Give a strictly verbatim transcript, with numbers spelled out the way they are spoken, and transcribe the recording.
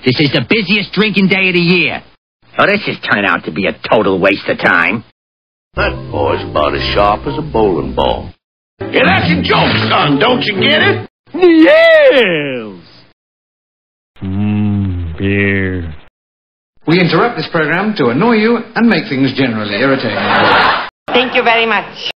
This is the busiest drinking day of the year. Oh, this has turned out to be a total waste of time. That boy's about as sharp as a bowling ball. Yeah, that's a joke, son. Don't you get it? Yes! Mmm, beer. We interrupt this program to annoy you and make things generally irritating. Thank you very much.